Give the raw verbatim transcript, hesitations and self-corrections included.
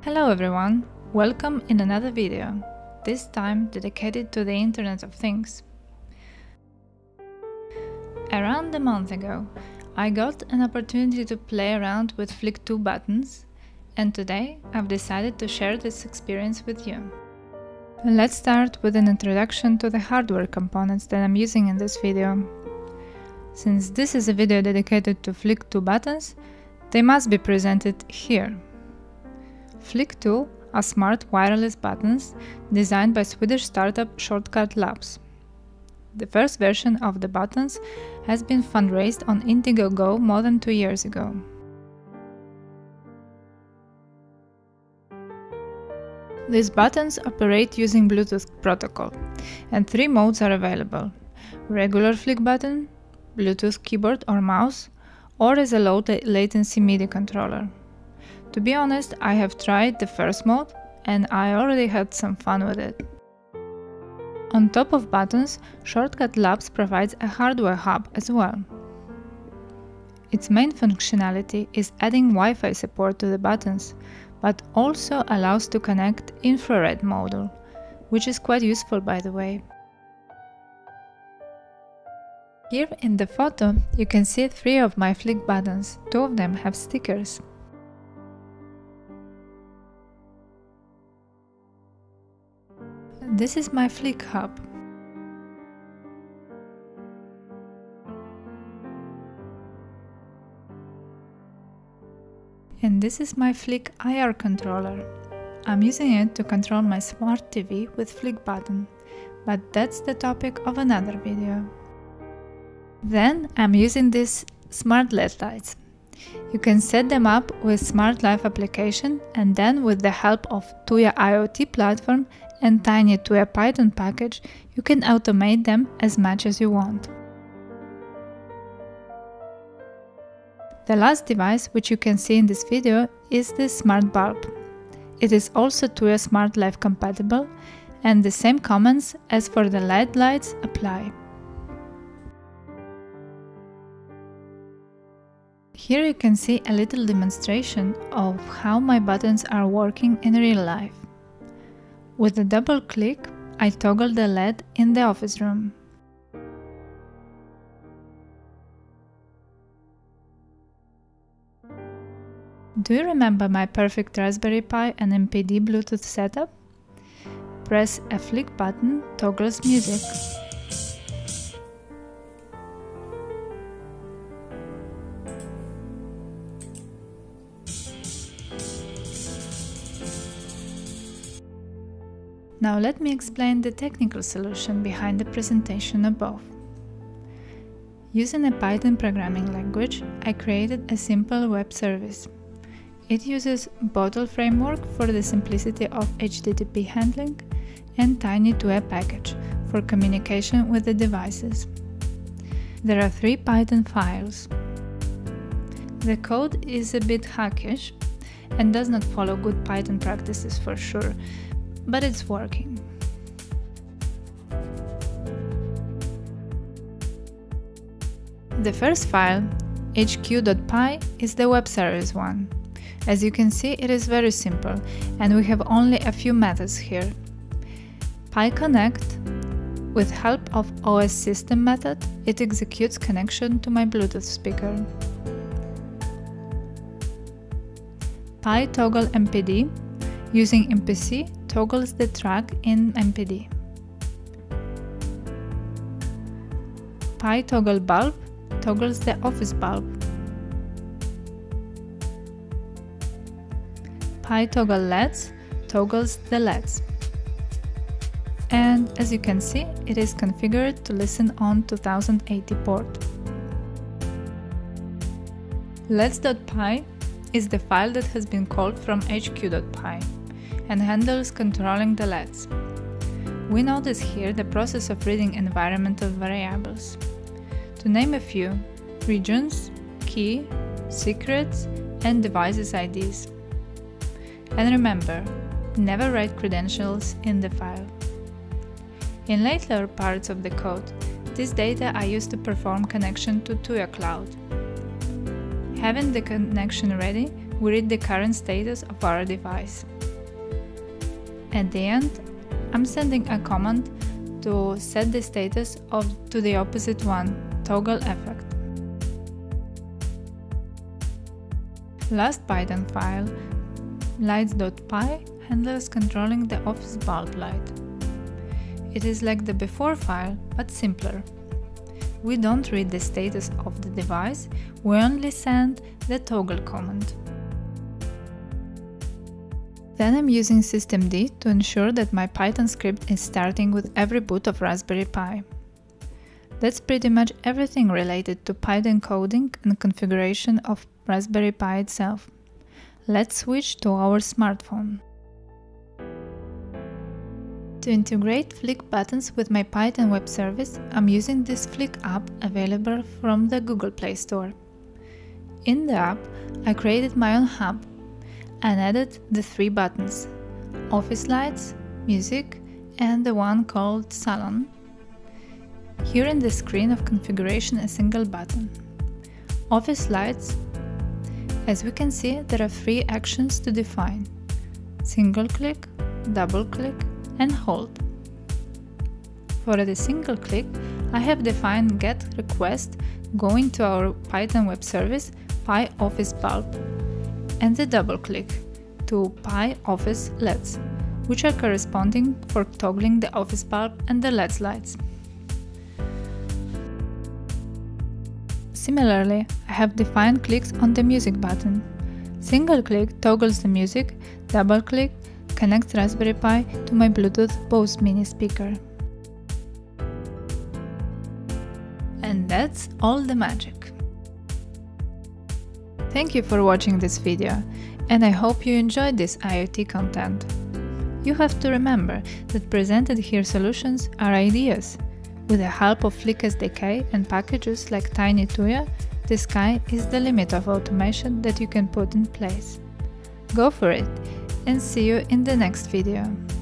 Hello everyone, welcome in another video, this time dedicated to the Internet of Things. Around a month ago, I got an opportunity to play around with Flic two buttons, and today I've decided to share this experience with you. Let's start with an introduction to the hardware components that I'm using in this video. Since this is a video dedicated to Flic two buttons, they must be presented here. Flic two are smart wireless buttons designed by Swedish startup Shortcut Labs. The first version of the buttons has been fundraised on Indiegogo more than two years ago. These buttons operate using Bluetooth protocol, and three modes are available: regular Flic button, Bluetooth keyboard or mouse, or as a low latency MIDI controller. To be honest, I have tried the first mode and I already had some fun with it. On top of buttons, Shortcut Labs provides a hardware hub as well. Its main functionality is adding Wi-Fi support to the buttons, but also allows to connect infrared module, which is quite useful by the way. Here in the photo you can see three of my Flic buttons, two of them have stickers. This is my Flic hub. And this is my Flic I R controller. I'm using it to control my smart T V with Flic button, but that's the topic of another video. Then I'm using these smart L E D lights. You can set them up with SmartLife application, and then with the help of Tuya IoT platform and tiny Tuya Python package, you can automate them as much as you want. The last device which you can see in this video is the smart bulb. It is also Tuya SmartLife compatible, and the same comments as for the L E D lights apply. Here you can see a little demonstration of how my buttons are working in real life. With a double click, I toggle the L E D in the office room. Do you remember my perfect Raspberry Pi and M P D Bluetooth setup? Press a Flic button, toggles music. Now let me explain the technical solution behind the presentation above. Using a Python programming language, I created a simple web service. It uses Bottle framework for the simplicity of H T T P handling and Tiny Tuya package for communication with the devices. There are three Python files. The code is a bit hackish and does not follow good Python practices for sure, but it's working. The first file, H Q dot P Y, is the web service one. As you can see, it is very simple, and we have only a few methods here. PyConnect, with help of O S system method, it executes connection to my Bluetooth speaker. PyToggle M P D, using M P C, toggles the track in M P D. PyToggle bulb toggles the office bulb. PyToggle L E Ds toggles the L E Ds. And as you can see, it is configured to listen on two thousand eighty port. L E D S dot P Y is the file that has been called from H Q dot P Y and handles controlling the L E Ds. We notice here the process of reading environmental variables. To name a few: regions, key, secrets, and devices I Ds. And remember, never write credentials in the file. In later parts of the code, this data I use to perform connection to Tuya Cloud. Having the connection ready, we read the current status of our device. At the end, I'm sending a command to set the status of to the opposite one, toggle effect. Last Python file, lights.py, handles controlling the office bulb light. It is like the before file, but simpler. We don't read the status of the device, we only send the toggle command. Then I'm using systemd to ensure that my Python script is starting with every boot of Raspberry Pi. That's pretty much everything related to Python coding and configuration of Raspberry Pi itself. Let's switch to our smartphone. To integrate Flic buttons with my Python web service, I'm using this Flic app available from the Google Play Store. In the app, I created my own hub and added the three buttons: Office Lights, Music, and the one called Salon. Here in the screen of configuration, a single button. Office Lights. As we can see, there are three actions to define: single click, double click, and hold. For the single click, I have defined get request going to our Python web service Pi Office Bulb, and the double click to Pi Office L E Ds, which are corresponding for toggling the office bulb and the L E D lights. Similarly, I have defined clicks on the music button. Single click toggles the music, double click connects Raspberry Pi to my Bluetooth Bose mini speaker. And that's all the magic. Thank you for watching this video, and I hope you enjoyed this IoT content. You have to remember that presented here solutions are ideas. With the help of Flic S D K and packages like Tiny Tuya, the sky is the limit of automation that you can put in place. Go for it, and see you in the next video.